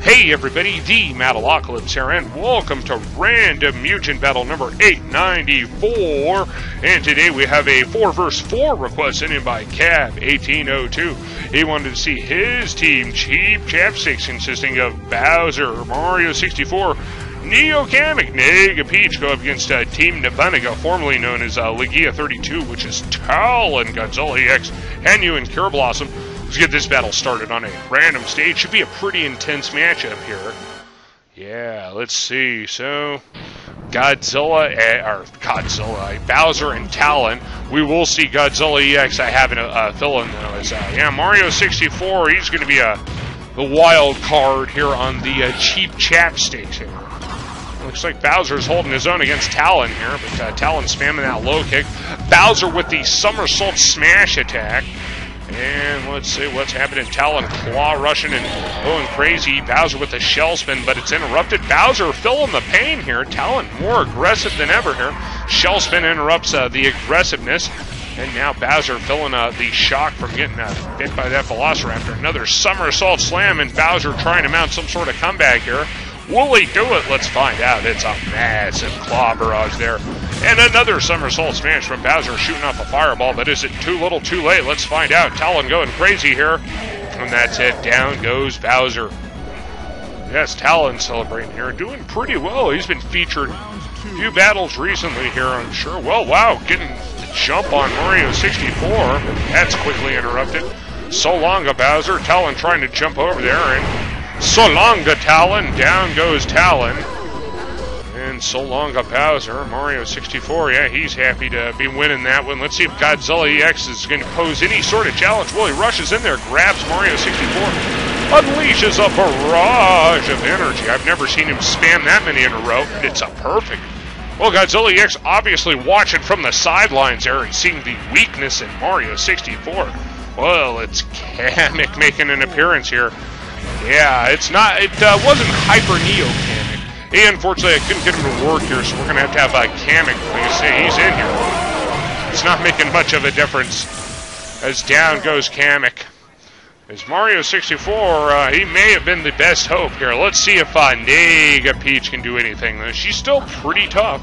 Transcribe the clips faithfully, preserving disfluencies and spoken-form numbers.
Hey everybody, TheMattalocalypse here, and welcome to Random Mugen Battle number eight ninety-four. And today we have a four versus four request sent in by Chap eighteen oh two. He wanted to see his team, Cheap Chapsticks, consisting of Bowser, Mario sixty-four, Neo Kamek, Nega Peach, go up against uh, Team Nobunaga, formerly known as uh, Legia thirty-two, which is Talon, Godzilla E X, Hanyu, and Cureblossom. Let's get this battle started on a random stage. Should be a pretty intense matchup here. Yeah, let's see. So, Godzilla, uh, or Godzilla, Bowser and Talon. We will see Godzilla E X. I have a uh, fill-in though. As, uh, yeah, Mario sixty-four. He's going to be a the wild card here on the uh, cheap chapsticks here. Looks like Bowser's holding his own against Talon here, but uh, Talon spamming that low kick. Bowser with the somersault smash attack. And let's see what's happening. Talon claw rushing and going crazy. Bowser with the shell spin, but it's interrupted. Bowser feeling the pain here. Talon more aggressive than ever here. Shell spin interrupts uh, the aggressiveness. And now Bowser feeling uh, the shock from getting uh, bit by that Velociraptor. Another somersault slam, and Bowser trying to mount some sort of comeback here. Will he do it? Let's find out. It's a massive claw barrage there. And another somersault smash from Bowser shooting off a fireball, but is it too little too late? Let's find out. Talon going crazy here. And that's it. Down goes Bowser. Yes, Talon celebrating here. Doing pretty well. He's been featured a few battles recently here, I'm sure. Well, wow, getting the jump on Mario sixty-four. That's quickly interrupted. So long, Bowser. Talon trying to jump over there, and so long, Talon. Down goes Talon. And so long, Bowser. Mario sixty-four, yeah, he's happy to be winning that one. Let's see if Godzilla E X is going to pose any sort of challenge. Well, he rushes in there, grabs Mario sixty-four, unleashes a barrage of energy. I've never seen him spam that many in a row. It's a perfect. Well, Godzilla E X obviously watching from the sidelines there and seeing the weakness in Mario sixty-four. Well, it's Kamek making an appearance here. Yeah, it's not, it uh, wasn't Hyper Neo Kamek. He, unfortunately, I couldn't get him to work here, so we're going to have to have uh, Kamek. Like I say, he's in here. It's not making much of a difference as down goes Kamek. As Mario sixty-four, uh, he may have been the best hope here. Let's see if uh, Nega Peach can do anything. She's still pretty tough.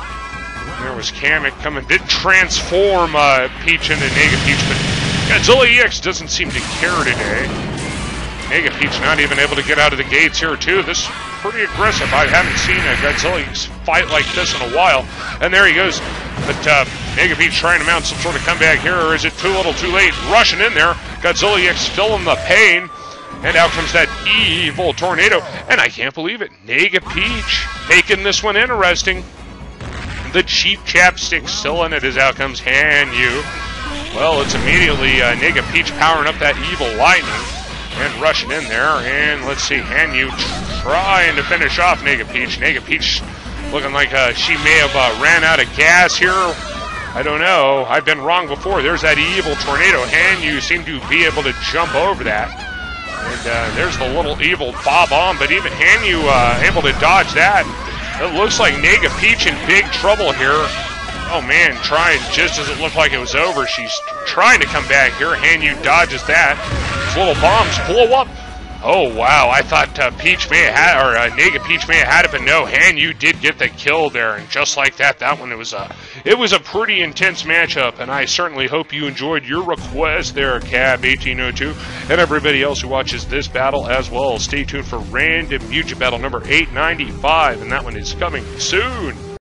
There was Kamek coming. Did transform uh, Peach into Nega Peach, but Godzilla E X doesn't seem to care today. Nega Peach not even able to get out of the gates here, too. This is pretty aggressive. I haven't seen a Godzilla fight like this in a while. And there he goes. But uh, Nega Peach trying to mount some sort of comeback here, or is it too little too late? Rushing in there. Godzilla E X feeling the pain. And out comes that evil tornado. And I can't believe it. Nega Peach making this one interesting. The cheap chapstick still in it as out comes Hanyu. Well, it's immediately uh, Nega Peach powering up that evil lightning. And rushing in there, and let's see, Hanyu trying to finish off Nega Peach. Nega Peach looking like uh, she may have uh, ran out of gas here. I don't know. I've been wrong before. There's that evil tornado. Hanyu seemed to be able to jump over that. And uh, there's the little evil bob-omb, but even Hanyu uh, able to dodge that. It looks like Nega Peach in big trouble here. Oh man, trying just as it looked like it was over. She's trying to come back here. Hanyu dodges that. Little bombs blow up. Oh wow! I thought uh, Peach may have had, or uh, Nega Peach may have had it, but no, Hanyu did get the kill there, and just like that, that one it was a, it was a pretty intense matchup, and I certainly hope you enjoyed your request there, Cab eighteen oh two, and everybody else who watches this battle as well. Stay tuned for Random Mugen Battle number eight ninety-five, and that one is coming soon.